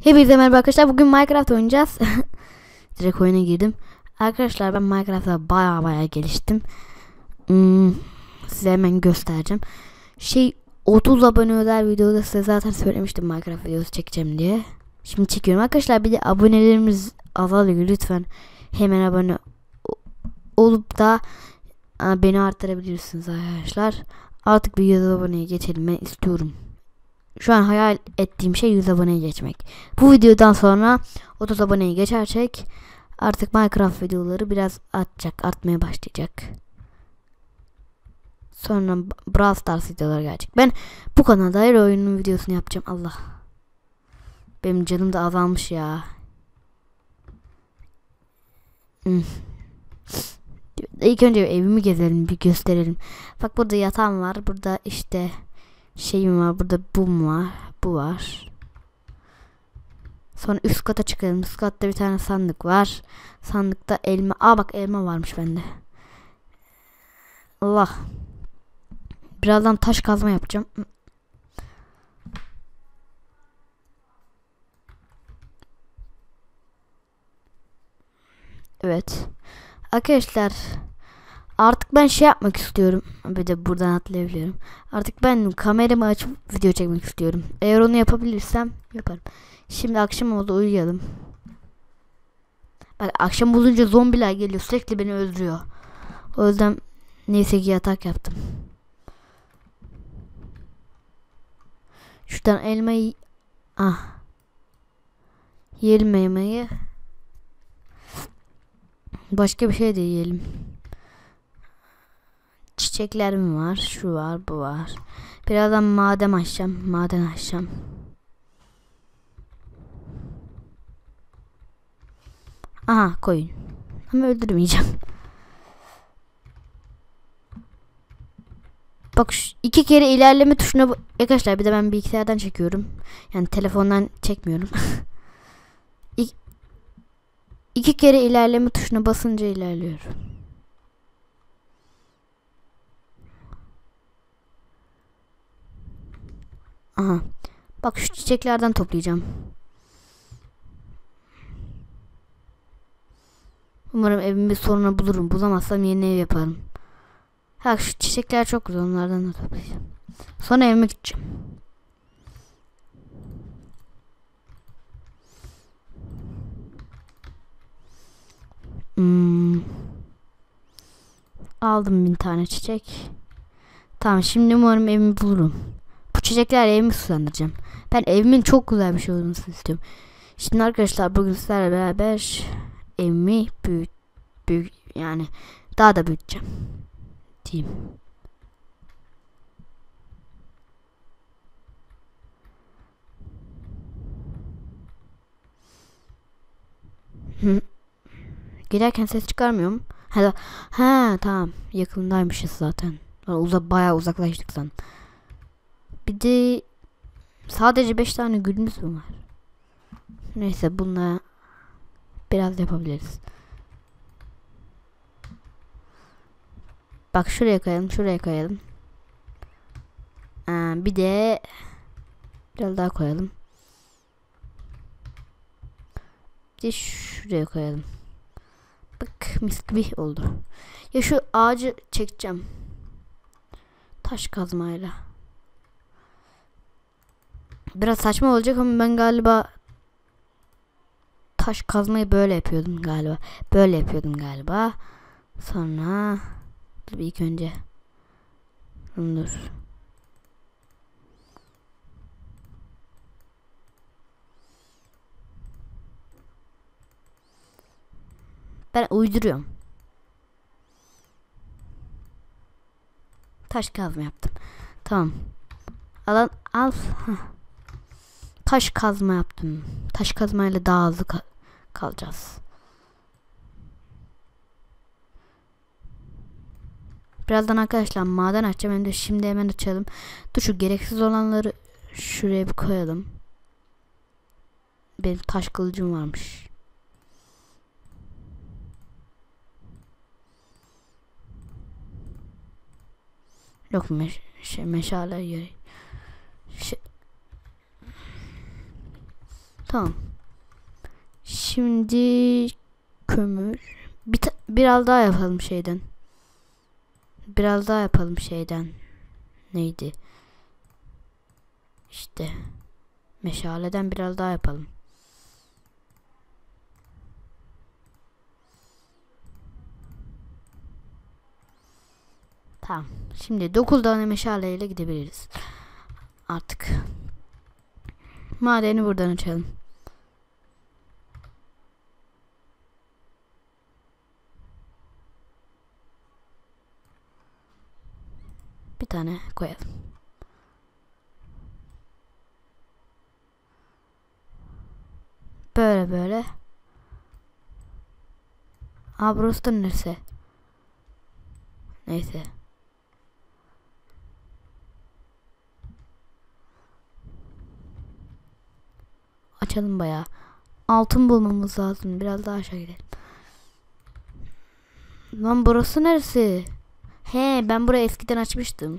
Hepinize merhaba arkadaşlar. Bugün Minecraft oynayacağız. Direkt oyuna girdim. Arkadaşlar ben Minecraft'ta baya geliştim. Size hemen göstereceğim. 30 abone özel videoda size zaten söylemiştim Minecraft videosu çekeceğim diye. Şimdi çekiyorum arkadaşlar. Bir de abonelerimiz azalıyor. Lütfen hemen abone olup da beni arttırabilirsiniz arkadaşlar. Artık bir 100 aboneye geçelim. Ben istiyorum. Şu an hayal ettiğim şey 100 aboneye geçmek. Bu videodan sonra 30 aboneye geçersek artık Minecraft videoları biraz artmaya başlayacak. Sonra Brawl Stars videoları gelecek. Ben bu kanalda her oyunun videosunu yapacağım. Allah. Benim canım da azalmış ya. İlk önce evimi gezelim, bir gösterelim. Bak burada yatağım var. Burada işte şeyim var. Burada bu var. Sonra üst kata çıkalım. Üst katta bir tane sandık var. Sandıkta elma. Bak elma varmış bende. Allah. Birazdan taş kazma yapacağım. Evet. Arkadaşlar artık ben yapmak istiyorum. Bir de buradan atlayabiliyorum. Artık ben kameramı açıp video çekmek istiyorum. Eğer onu yapabilirsem yaparım. Şimdi akşam oldu, uyuyalım. Bak akşam olunca zombiler geliyor, sürekli beni öldürüyor. O yüzden neyse ki yatak yaptım. Şuradan elmayı yiyelim elmayı. Başka bir şey de yiyelim. Çiçekler mi var? Şu var, bu var. Birazdan maden açacağım. Aha koyun. Ama öldürmeyeceğim. Bak şu 2 kere ilerleme tuşuna arkadaşlar, bir de ben bilgisayardan çekiyorum. Yani telefondan çekmiyorum. 2 kere ilerleme tuşuna basınca ilerliyor. Aha. Bak şu çiçeklerden toplayacağım. Umarım evimi bir soruna bulurum. Bulamazsam yeni ev yaparım. Şu çiçekler çok güzel. Onlardan da toplayacağım. Sonra evime gideceğim. Aldım 1000 tane çiçek. Tamam, şimdi umarım evimi bulurum. Bu çiçeklerle evimi sulandıracağım. Ben evimin çok güzel bir şey olmasını istiyorum. Şimdi arkadaşlar bugün sizlerle beraber evimi büyük yani daha da büyüteceğim diyeyim. Giderken ses çıkarmıyorum. Tamam, yakındaymışız zaten. Bayağı uzaklaştık sanırım. Bir de sadece 5 tane gülümüz mü var? Neyse, bununla biraz yapabiliriz. Bak şuraya koyalım. Bir de biraz daha koyalım. Bir de şuraya koyalım. Bak mis gibi oldu. Ya şu ağacı çekeceğim. Taş kazmayla. Biraz saçma olacak ama ben galiba taş kazmayı böyle yapıyordum galiba. Sonra ilk önce dur. Ben uyduruyorum. Taş kazma yaptım. Tamam. Al. Taş kazma yaptım. Taş kazmayla daha hızlı kalacağız. Birazdan arkadaşlar maden açacağım. Hem de şimdi hemen açalım. Dur, şu gereksiz olanları şuraya bir koyalım. Benim taş kılıcım varmış. Yok meşale yeri. Tamam. Şimdi kömür. Biraz daha yapalım şeyden. Biraz daha yapalım şeyden. Neydi? İşte meşaleden biraz daha yapalım. Tamam. Şimdi 9 tane meşaleyle gidebiliriz. Artık. Madeni buradan açalım. Bir tane koyalım. Böyle böyle. Aa, burası da neresi? Neyse. Açalım bayağı. Altın bulmamız lazım. Biraz daha aşağı gidelim. Lan burası neresi? He, ben burayı eskiden açmıştım.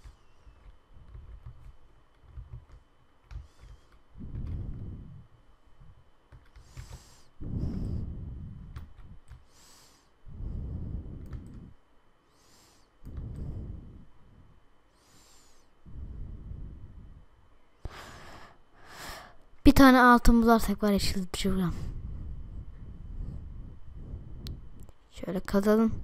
Bir tane altın bularsak var ya, çıldıracağım. Şöyle kazalım.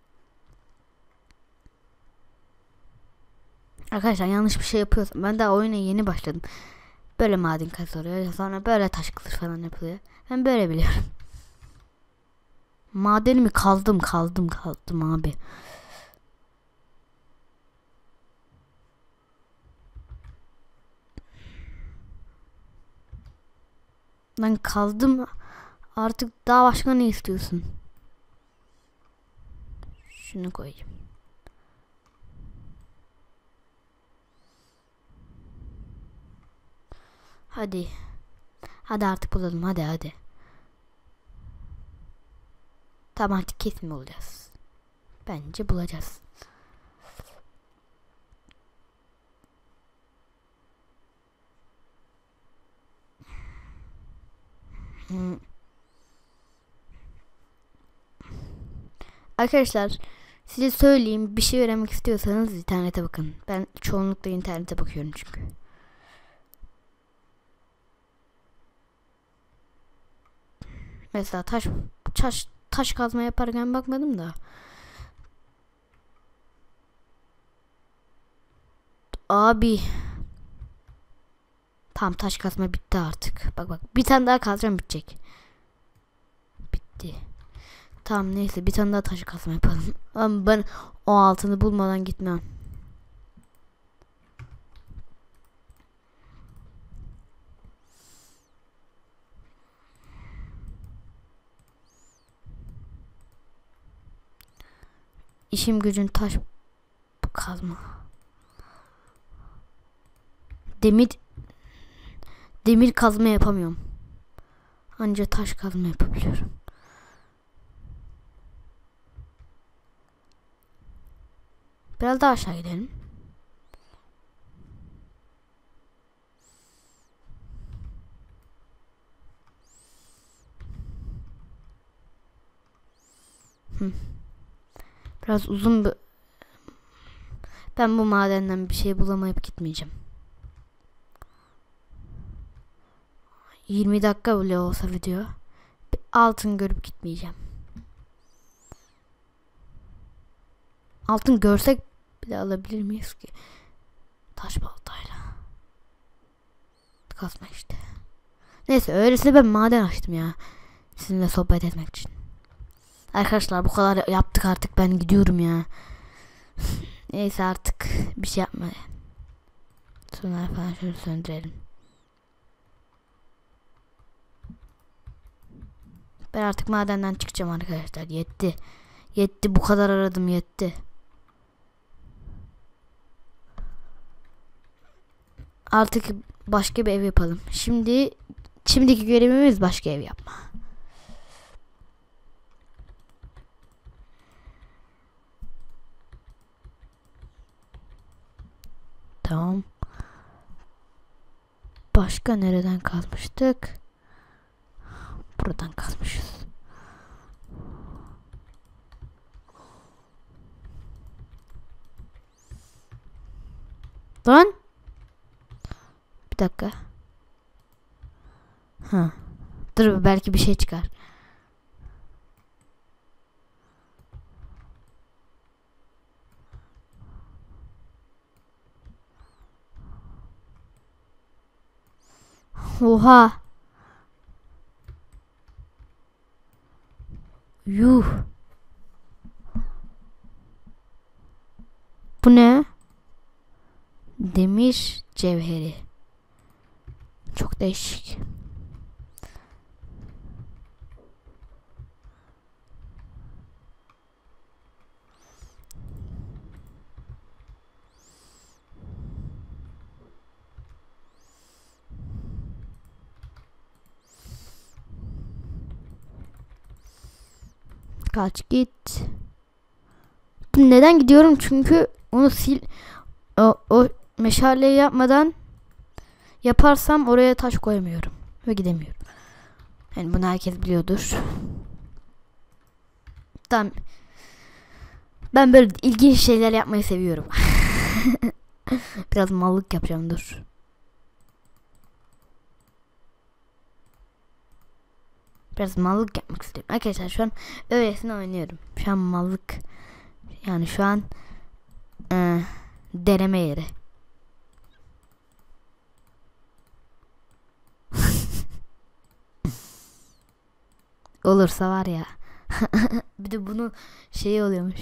Arkadaşlar yanlış bir şey yapıyorsam, ben daha oyuna yeni başladım. Böyle maden kazılıyor, sonra böyle taş kılıç falan yapılıyor. Ben böyle biliyorum. Madenimi kazdım abi. Ben kazdım. Artık daha başka ne istiyorsun? Şunu koyayım. Hadi. Hadi artık bulalım, hadi. Tamam, artık kesin bulacağız. Bence bulacağız. Arkadaşlar size söyleyeyim, bir şey öğrenmek istiyorsanız internete bakın. Ben çoğunlukla internete bakıyorum çünkü. Mesela taş kazma yaparken bakmadım da. Abi. Tamam, taş kazma bitti artık. Bak bir tane daha kazacağım, bitecek. Bitti. Tamam, neyse bir tane daha taş kazma yapalım. Ama ben o altını bulmadan gitmem. İşim gücün taş kazma. Demir kazma yapamıyorum. Anca taş kazma yapabiliyorum. Biraz daha aşağı gidelim. Biraz uzun bir... Ben bu madenden bir şey bulamayıp gitmeyeceğim. 20 dakika bile olsa video. Altın görüp gitmeyeceğim. Altın görsek bile alabilir miyiz ki? Taş baltayla. Kazma işte. Neyse, öylesine ben maden açtım ya. Sizinle sohbet etmek için. Arkadaşlar bu kadar yaptık, artık ben gidiyorum ya. Neyse, artık bir şey yapma. Sonra falan şunu söndürelim. Ben artık madenden çıkacağım arkadaşlar. Yetti. Yetti, bu kadar aradım, yetti. Artık başka bir ev yapalım. Şimdiki görevimiz başka ev yapma. Tamam. Başka nereden kalmıştık? Buradan kazmışız. Lan. Bir dakika. Ha. Dur belki bir şey çıkar. Oha. Yuh. Bu ne? Demir cevheri. Çok değişik. Kaç git. Neden gidiyorum? Çünkü onu o meşaleyi yapmadan yaparsam oraya taş koyamıyorum ve gidemiyorum. Yani bunu herkes biliyordur. Tamam. Ben böyle ilginç şeyler yapmayı seviyorum. Biraz mallık yapacağım, dur. Biraz mallık yapmak istiyorum. Arkadaşlar şu an öylesine oynuyorum. Şu an mallık. Yani şu an deneme yeri. Olursa var ya. Bir de bunun şeyi oluyormuş.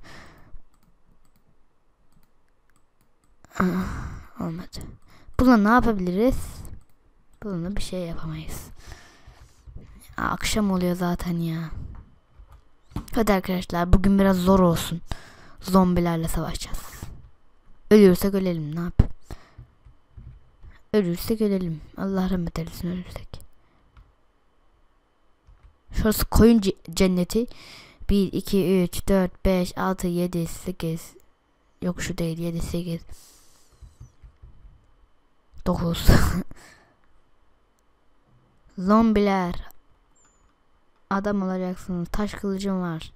Olmadı. Bununla ne yapabiliriz? Bununla bir şey yapamayız. Akşam oluyor zaten ya. Hadi arkadaşlar bugün biraz zor olsun. Zombilerle savaşacağız. Ölürsek ölelim, ne yapayım? Ölürsek ölelim. Allah rahmet eylesin ölürsek. Şurası koyun cenneti. 1, 2, 3, 4, 5, 6, 7, 8. Yok şu değil, 7, 8. 9. Zombiler. Adam olacaksınız. Taş kılıcım var.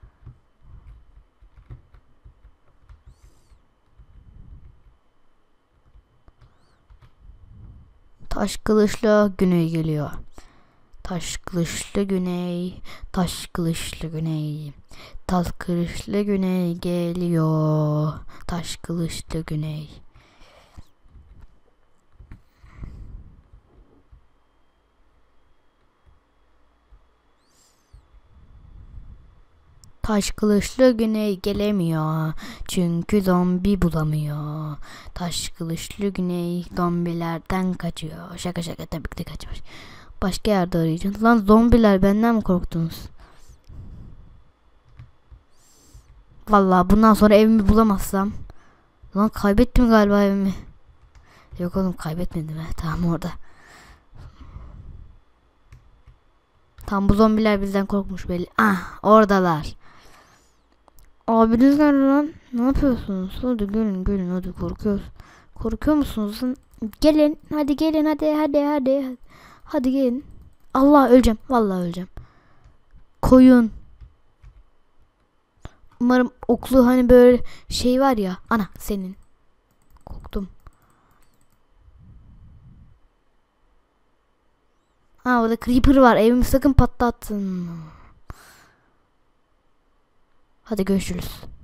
Taş kılıçlı güney geliyor. Taş kılıçlı güney. Taş kılıçlı güney. Taş kılıçlı güney geliyor. Taş kılıçlı güney. Taş kılıçlı güney gelemiyor. Çünkü zombi bulamıyor. Taş kılıçlı güney zombilerden kaçıyor. Şaka şaka, tabii ki de kaçmış. Başka yerde arayacağız. Lan zombiler, benden mi korktunuz? Vallahi bundan sonra evimi bulamazsam. Lan kaybettim galiba evimi. Yok oğlum, kaybetmedim he. Tamam orada. Tam bu zombiler bizden korkmuş belli. Ah, oradalar. Abiniz nerede lan? Ne yapıyorsunuz? Hadi gelin hadi, korkuyoruz. Korkuyor musunuz? Gelin hadi, gelin hadi. Hadi gelin. Allah, öleceğim. Vallahi öleceğim. Koyun. Umarım oklu hani böyle şey var ya. Ana senin. Korktum. Orada creeper var. Evimi sakın patlattın. Hadi görüşürüz.